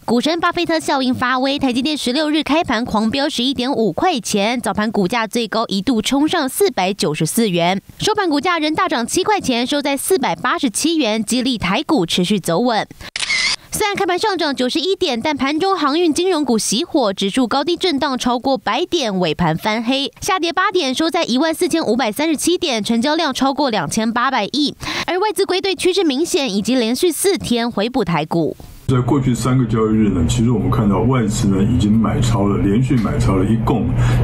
股神巴菲特效应发威，台积电16日开盘狂飙11.5块钱，早盘股价最高一度冲上494元，收盘股价仍大涨7块钱，收在487元，激励台股持续走稳。虽然开盘上涨91点，但盘中航运金融股熄火，指数高低震荡超过100点，尾盘翻黑，下跌8点，收在14537点，成交量超过2800亿。而外资归队趋势明显，以及连续4天回补台股。 在过去3个交易日呢，其实我们看到外资呢已经买超了，连续买超了一共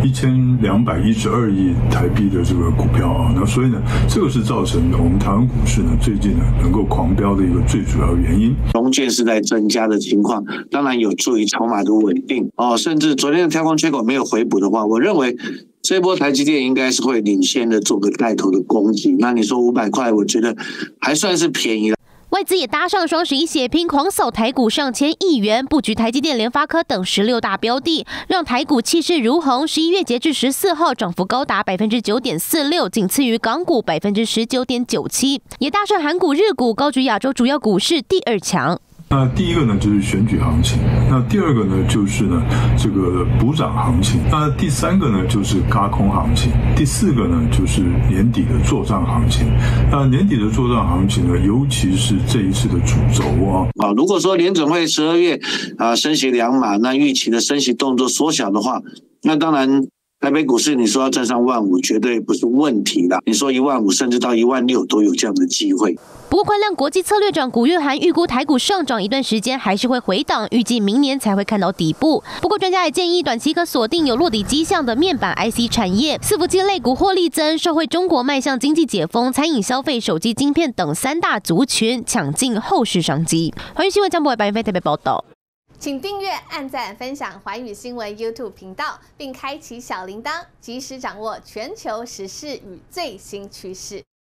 1212亿台币的这个股票啊。那所以呢，这个是造成我们台湾股市呢最近呢能够狂飙的一个最主要原因。 融券是在增加的情况，当然有助于筹码的稳定哦。甚至昨天的跳空缺口没有回补的话，我认为这波台积电应该是会领先的做个带头的攻击。那你说500块，我觉得还算是便宜了。 外资也搭上双11血拼，狂扫台股上千亿元，布局台积电、联发科等16大标的，让台股气势如虹。11月截至14号，涨幅高达9.46%，仅次于港股19.97%，也搭上韩股、日股，高居亚洲主要股市第2强。 那第一个呢就是选举行情，那第二个呢就是呢这个补涨行情，那第三个呢就是軋空行情，第四个呢就是年底的作战行情。那年底的作战行情呢，尤其是这一次的主轴啊。 如果说联准会12月升息2码，那预期的升息动作缩小的话，那当然台北股市你说要站上15000，绝对不是问题啦。你说15000甚至到16000都有这样的机会。 不过，宽量国际策略长古月涵预估台股上涨一段时间还是会回档，预计明年才会看到底部。不过，专家也建议短期可锁定有落底迹象的面板 IC 产业，伺服器类股获利增，受惠中国迈向经济解封、餐饮消费、手机晶片等3大族群，抢进后市商机。环宇新闻江博伟、白云飞台北报道。 请订阅、按赞、分享环宇新闻 YouTube 频道，并开启小铃铛，及时掌握全球时事与最新趋势。